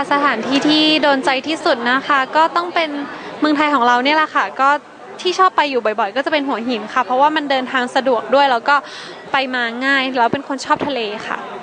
สถานที่ที่โดนใจที่สุดนะคะก็ต้องเป็นเมืองไทยของเราเนี่ยแหละค่ะก็ที่ชอบไปอยู่บ่อยๆก็จะเป็นหัวหินค่ะเพราะว่ามันเดินทางสะดวกด้วยแล้วก็ไปมาง่ายแล้วเป็นคนชอบทะเลค่ะ